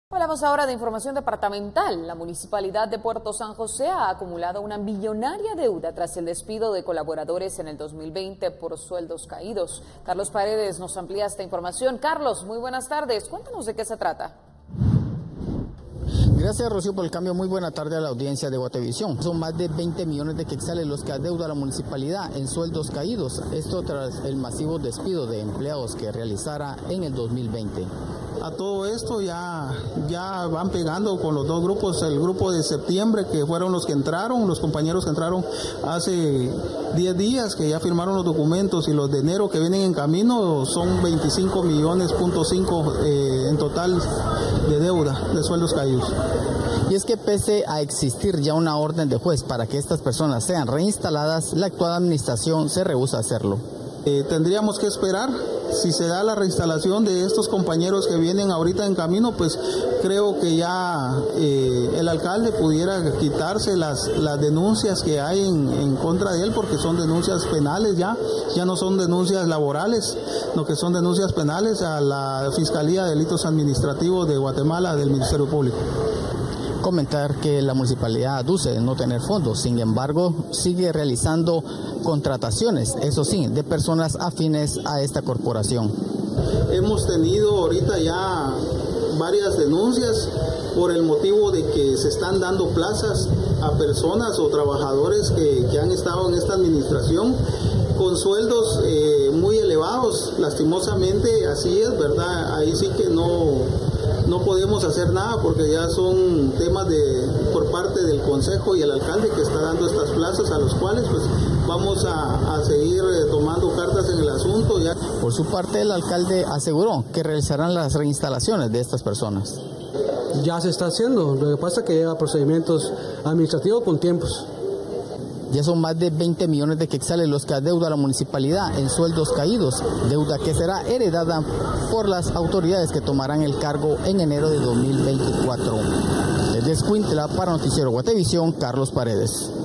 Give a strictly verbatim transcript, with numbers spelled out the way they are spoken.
Hablamos ahora de información departamental. La Municipalidad de Puerto San José ha acumulado una millonaria deuda tras el despido de colaboradores en el dos mil veinte por sueldos caídos. Carlos Paredes nos amplía esta información. Carlos, muy buenas tardes. Cuéntanos de qué se trata. Gracias, Rocío, por el cambio. Muy buena tarde a la audiencia de Guatevisión. Son más de veinte millones de quetzales los que adeuda la municipalidad en sueldos caídos. Esto tras el masivo despido de empleados que realizara en el dos mil veinte. A todo esto ya, ya van pegando con los dos grupos, el grupo de septiembre que fueron los que entraron, los compañeros que entraron hace diez días que ya firmaron los documentos, y los de enero que vienen en camino son veinticinco millones punto cinco eh, en total de deuda de sueldos caídos. Y es que pese a existir ya una orden de juez para que estas personas sean reinstaladas, la actual administración se rehúsa a hacerlo. Eh, tendríamos que esperar. Si se da la reinstalación de estos compañeros que vienen ahorita en camino, pues creo que ya eh, el alcalde pudiera quitarse las, las denuncias que hay en, en contra de él, porque son denuncias penales ya, ya no son denuncias laborales, lo que son denuncias penales a la Fiscalía de Delitos Administrativos de Guatemala del Ministerio Público. Comentar que la municipalidad aduce de no tener fondos, sin embargo sigue realizando contrataciones, eso sí, de personas afines a esta corporación. Hemos tenido ahorita ya varias denuncias por el motivo de que se están dando plazas a personas o trabajadores que, que han estado en esta administración con sueldos eh, muy elevados. Lastimosamente así es, ¿verdad? Ahí sí que no... No podemos hacer nada porque ya son temas de por parte del Consejo y el alcalde que está dando estas plazas, a los cuales pues vamos a, a seguir tomando cartas en el asunto. Ya. Por su parte, el alcalde aseguró que realizarán las reinstalaciones de estas personas. Ya se está haciendo, lo que pasa es que lleva procedimientos administrativos con tiempos. Ya son más de veinte millones de quetzales los que adeuda la municipalidad en sueldos caídos, deuda que será heredada por las autoridades que tomarán el cargo en enero de dos mil veinticuatro. Desde Escuintla, para Noticiero Guatevisión, Carlos Paredes.